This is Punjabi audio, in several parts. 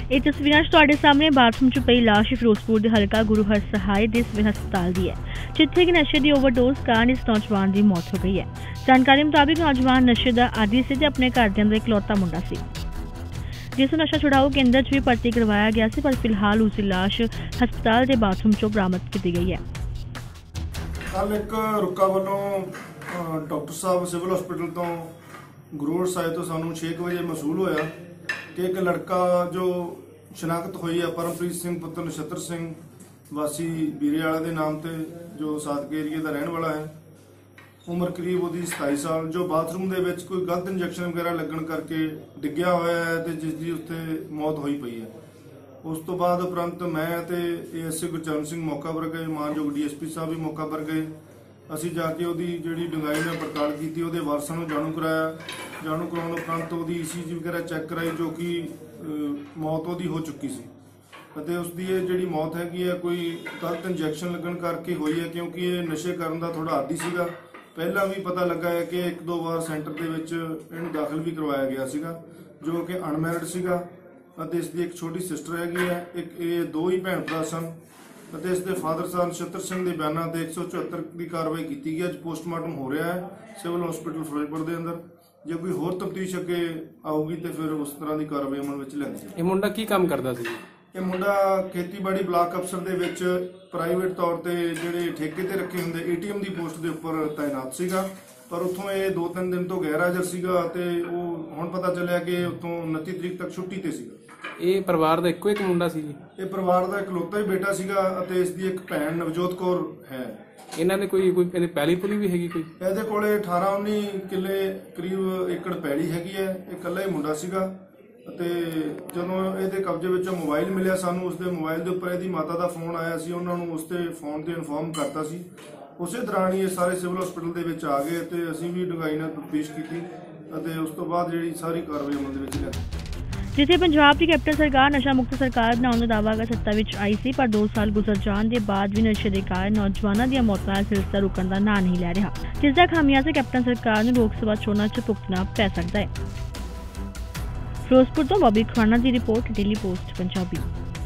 ਇਹ ਤਸਵੀਰਾਂ ਤੁਹਾਡੇ ਸਾਹਮਣੇ ਬਾਥਰੂਮ 'ਚ ਪਈ ਲਾਸ਼ ਫਿਰੋਜ਼ਪੁਰ ਦੇ ਹਲਕਾ ਗੁਰੂ ਹਰਸਹਾਏ ਦੇ ਸਿਵਲ ਹਸਪਤਾਲ ਦੀ ਹੈ, ਜਿੱਥੇ ਕਿ ਨਸ਼ੇ ਦੀ ਓਵਰਡੋਜ਼ ਕਾਰਨ ਇਸ ਨੌਜਵਾਨ ਦੀ ਮੌਤ ਹੋ ਗਈ ਹੈ। ਜਾਣਕਾਰੀ ਮੁਤਾਬਿਕ ਨੌਜਵਾਨ ਨਸ਼ੇ ਦਾ ਆਦੀ ਸੀ ਤੇ ਆਪਣੇ ਘਰਦਿਆਂ ਦਾ ਇਕਲੌਤਾ ਮੁੰਡਾ ਸੀ, ਜਿਸ ਨੂੰ ਨਸ਼ਾ ਛੁਡਾਊ ਕੇਂਦਰ 'ਚ ਵੀ ਭਰਤੀ ਕਰਵਾਇਆ ਗਿਆ ਸੀ, ਪਰ ਫਿਲਹਾਲ ਉਸ ਦੀ ਲਾਸ਼ ਹਸਪਤਾਲ ਦੇ ਬਾਥਰੂਮ 'ਚੋਂ ਬਰਾਮਦ ਕੀਤੀ ਗਈ ਹੈ। ਕੱਲ ਇੱਕ ਰੁਕਾ ਵੱਲੋਂ ਡਾਕਟਰ ਸਾਹਿਬ ਸਿਵਲ ਹਸਪੀਟਲ ਤੋਂ ਗੁਰੂ ਹਰਸਹਾਏ ਤੋਂ ਸਾਨੂੰ 6 ਵਜੇ ਮਸੂਲ ਹੋਇਆ ਕਿ ਇੱਕ ਲੜਕਾ ਜੋ ਸ਼ਨਾਖਤ ਹੋਈ ਹੈ ਪਰਮਪ੍ਰੀਤ ਸਿੰਘ ਪੁੱਤਰ ਨਛੱਤਰ ਸਿੰਘ ਵਾਸੀ ਬੀਰੇਵਾਲਾ ਦੇ ਨਾਮ ਤੇ, ਜੋ ਸਾਦਕੇ ਏਰੀਏ ਦਾ ਰਹਿਣ ਵਾਲਾ ਹੈ, ਉਮਰ ਕਰੀਬ ਉਹਦੀ 27 ਸਾਲ, ਜੋ ਬਾਥਰੂਮ ਦੇ ਵਿੱਚ ਕੋਈ ਗਲਤ ਇੰਜੈਕਸ਼ਨ ਵਗੈਰਾ ਲੱਗਣ ਕਰਕੇ ਡਿੱਗਿਆ ਹੋਇਆ ਹੈ ਤੇ ਜਿਸ ਦੀ ਉੱਥੇ ਮੌਤ ਹੋਈ ਪਈ ਹੈ। ਉਸ ਤੋਂ ਬਾਅਦ ਉਪਰੰਤ ਮੈਂ ਤੇ ਏਐਸਏ ਗੁਰਚਰਨ ਸਿੰਘ ਮੌਕਾ ਪਰ ਗਏ, ਮਾਨਯੋਗ ਡੀਐਸਪੀ ਸਾਹਿਬ ਵੀ ਮੌਕਾ ਪਰ ਗਏ। ਅਸੀਂ ਜਾ ਕੇ ਉਹਦੀ ਜਿਹੜੀ ਡੂੰਘਾਈ ਨਾਲ ਪੜਤਾਲ ਕੀਤੀ, ਉਹਦੇ ਵਾਰਸਾਂ ਨੂੰ ਜਾਣੂ ਕਰਾਇਆ। ਜਾਣੂ ਕਰਾਉਣ ਉਪਰੰਤ ਉਹਦੀ ECG ਵਗੈਰਾ ਚੈੱਕ ਕਰਾਈ, ਜੋ ਕਿ ਮੌਤ ਉਹਦੀ ਹੋ ਚੁੱਕੀ ਸੀ ਅਤੇ ਉਸ ਦੀ ਇਹ ਜਿਹੜੀ ਮੌਤ ਹੈਗੀ ਹੈ ਕੋਈ ਗਲਤ ਇੰਜੈਕਸ਼ਨ ਲੱਗਣ ਕਰਕੇ ਹੋਈ ਹੈ, ਕਿਉਂਕਿ ਇਹ ਨਸ਼ੇ ਕਰਨ ਦਾ ਥੋੜਾ ਆਦੀ ਸੀਗਾ। ਪਹਿਲਾਂ ਵੀ ਪਤਾ ਲੱਗਾ ਹੈ ਕਿ 1-2 ਵਾਰ ਸੈਂਟਰ ਦੇ ਵਿੱਚ ਇਹਨੂੰ ਦਾਖਲ ਵੀ ਕਰਵਾਇਆ ਗਿਆ ਸੀਗਾ, ਜੋ ਕਿ ਅਨਮੈਰਿਡ ਸੀਗਾ ਅਤੇ ਇਸ ਦੀ ਇੱਕ ਛੋਟੀ ਸਿਸਟਰ ਹੈਗੀ ਹੈ। ਇਹ 2 ਹੀ ਭੈਣ ਭਰਾ ਸਨ ਅਤੇ ਇਸ ਦੇ ਫਾਦਰ ਸਾਹਿਬ ਨਛੱਤਰ ਸਿੰਘ ਦੇ ਬਿਆਨਾਂ ਤੇ 174 ਦੀ ਕਾਰਵਾਈ ਕੀਤੀ ਗਈ। ਅੱਜ ਪੋਸਟਮਾਰਟਮ ਹੋ ਰਿਹਾ ਹੈ ਸਿਵਲ ਹਸਪੀਟਲ ਫਿਰੋਜ਼ਪੁਰ ਦੇ ਅੰਦਰ। ਜੇ ਕੋਈ ਹੋਰ ਤਫਤੀਸ਼ ਅੱਗੇ ਆਊਗੀ ਤੇ ਫਿਰ ਉਸ ਤਰ੍ਹਾਂ ਦੀ ਕਾਰਵਾਈ ਅਮਲ ਵਿੱਚ ਲਿਆਂਦੀ ਜਾਵੇਗੀ। ਇਹ ਮੁੰਡਾ ਕੀ ਕੰਮ ਕਰਦਾ ਸੀ? ਇਹ ਮੁੰਡਾ ਖੇਤੀਬਾੜੀ ਬਲਾਕ ਅਫਸਰ ਦੇ ਵਿੱਚ ਪ੍ਰਾਈਵੇਟ ਤੌਰ ਤੇ ਜਿਹੜੇ ਠੇਕੇ ਤੇ ਰੱਖੇ ਹੁੰਦੇ ATM ਦੀ ਪੋਸਟ ਦੇ ਉੱਪਰ ਤਾਇਨਾਤ ਸੀਗਾ, ਪਰ ਉੱਥੋਂ ਇਹ 2-3 ਦਿਨ ਤੋਂ ਗੈਰ ਹਾਜ਼ਰ ਸੀਗਾ ਤੇ ਉਹ ਹੁਣ ਪਤਾ ਚੱਲਿਆ ਕਿ ਉੱਥੋਂ 29 ਤਰੀਕ ਤੱਕ ਛੁੱਟੀ ਤੇ ਸੀਗਾ। ਇਹ ਪਰਿਵਾਰ ਦਾ ਇੱਕੋ ਇੱਕ ਮੁੰਡਾ ਸੀ ਜੀ? ਇਹ ਪਰਿਵਾਰ ਦਾ ਇਕਲੌਤਾ ਹੀ ਬੇਟਾ ਸੀਗਾ ਅਤੇ ਇਸ ਦੀ ਇੱਕ ਭੈਣ ਨਵਜੋਤ ਕੌਰ ਹੈ। ਇਹਨਾਂ ਦੇ ਕੋਈ ਇਹਦੀ ਪੈਲੀ ਪੁਲੀ ਵੀ ਹੈਗੀ ਕੋਈ? ਇਹਦੇ ਕੋਲੇ 18-19 ਕਿੱਲੇ ਕਰੀਬ ਏਕੜ ਪੈਲੀ ਹੈਗੀ ਹੈ। ਇਹ ਇਕੱਲਾ ਹੀ ਮੁੰਡਾ ਸੀਗਾ ਅਤੇ ਜਦੋਂ ਇਹਦੇ ਕਬਜ਼ੇ ਵਿੱਚੋਂ ਮੋਬਾਈਲ ਮਿਲਿਆ ਸਾਨੂੰ, ਉਸਦੇ ਮੋਬਾਈਲ ਦੇ ਉੱਪਰ ਇਹਦੀ ਮਾਤਾ ਦਾ ਫੋਨ ਆਇਆ ਸੀ, ਉਹਨਾਂ ਨੂੰ ਉਸਦੇ ਫੋਨ ਤੇ ਇਨਫੋਰਮ ਕਰਤਾ ਸੀ। ਉਸੇ ਦੌਰਾਨ ਹੀ ਇਹ ਸਾਰੇ ਸਿਵਲ ਹਸਪੀਟਲ ਦੇ ਵਿੱਚ ਆ ਗਏ ਤੇ ਅਸੀਂ ਵੀ ਡੂੰਘਾਈ ਨਾਲ ਤਫਤੀਸ਼ ਕੀਤੀ ਅਤੇ ਉਸ ਤੋਂ ਬਾਅਦ ਜਿਹੜੀ ਸਾਰੀ ਕਾਰਵਾਈ ਅਮਲ ਦੇ ਵਿੱਚ ਲਿਆਂਦੀ। ਜਿੱਥੇ ਪੰਜਾਬ ਦੀ ਕੈਪਟਨ ਸਰਕਾਰ ਨਸ਼ਾ ਮੁਕਤ ਸਰਕਾਰ ਬਣਾਉਣ ਦਾ ਦਾਅਵਾ ਕਰ ਸੱਤਾ ਵਿੱਚ ਆਈ ਸੀ, ਪਰ 2 ਸਾਲ ਗੁਜ਼ਰ ਜਾਣ ਦੇ ਬਾਅਦ ਵੀ ਨਸ਼ੇ ਦੇ ਕਾਰਨ ਨੌਜਵਾਨਾਂ ਦੀਆਂ ਮੌਤਾਂ ਦਾ ਸਿਲਸਿਲਾ ਰੁਕਣ ਦਾ ਨਾਂ ਨਹੀਂ ਲੈ ਰਿਹਾ, ਜਿਸ ਦਾ ਖਾਮਿਆਜ਼ਾ ਕੈਪਟਨ ਸਰਕਾਰ ਨੂੰ ਲੋਕ ਸਭਾ ਚੋਣਾਂ 'ਚ ਭੁਗਤਣਾ ਪੈ ਸਕਦਾ ਹੈ। ਫਿਰੋਜ਼ਪੁਰ ਤੋਂ ਬੋਬੀ ਖਾਨਾ ਦੀ ਰਿਪੋਰਟ, ਡੇਲੀ ਪੋਸਟ ਪੰਜਾਬੀ।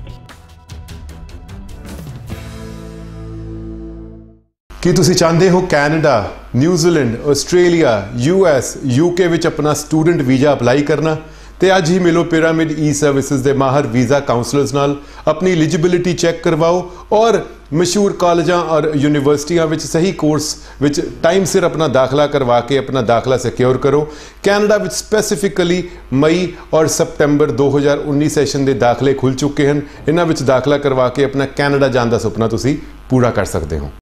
ਕੀ ਤੁਸੀਂ ਚਾਹੁੰਦੇ ਹੋ Canada, New Zealand, Australia, US, UK ਵਿੱਚ ਆਪਣਾ ਸਟੂਡੈਂਟ ਵੀਜ਼ਾ ਅਪਲਾਈ ਕਰਨਾ? ਤੇ ਅੱਜ ਹੀ ਮਿਲੋ ਪਿਰਾਮਿਡ E-ਸਰਵਿਸਿਜ਼ ਦੇ ਮਾਹਰ ਵੀਜ਼ਾ ਕਾਉਂਸਲਰਸ ਨਾਲ। ਆਪਣੀ ਐਲੀਜੀਬਿਲਿਟੀ ਚੈੱਕ ਕਰਵਾਓ ਔਰ ਮਸ਼ਹੂਰ ਕਾਲਜਾਂ ਔਰ ਯੂਨੀਵਰਸਿਟੀਆਂ ਵਿੱਚ ਸਹੀ ਕੋਰਸ ਵਿੱਚ ਟਾਈਮ ਸਿਰ ਆਪਣਾ ਦਾਖਲਾ ਕਰਵਾ ਕੇ ਆਪਣਾ ਦਾਖਲਾ ਸਿਕਿਉਰ ਕਰੋ। ਕੈਨੇਡਾ ਵਿੱਚ ਸਪੈਸੀਫਿਕਲੀ ਮਈ ਔਰ ਸਤੰਬਰ 2019 ਸੈਸ਼ਨ ਦੇ ਦਾਖਲੇ ਖੁੱਲ੍ਹ ਚੁੱਕੇ ਹਨ। ਇਹਨਾਂ ਵਿੱਚ ਦਾਖਲਾ ਕਰਵਾ ਕੇ ਆਪਣਾ ਕੈਨੇਡਾ ਜਾਣ ਦਾ ਸੁਪਨਾ ਤੁਸੀਂ ਪੂਰਾ ਕਰ ਸਕਦੇ ਹੋ।